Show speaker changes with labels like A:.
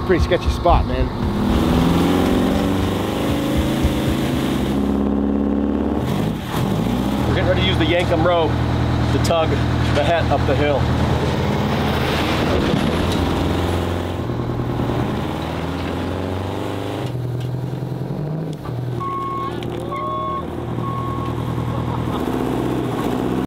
A: pretty sketchy spot, man.
B: We're getting ready to use the Yankum rope to tug the het up the hill.